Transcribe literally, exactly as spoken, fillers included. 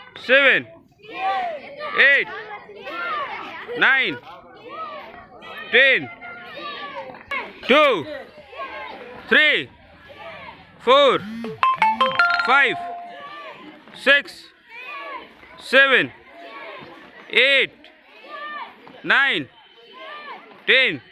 seven, eight, nine, ten, two, three, four, five, six, seven, eight, nine, ten.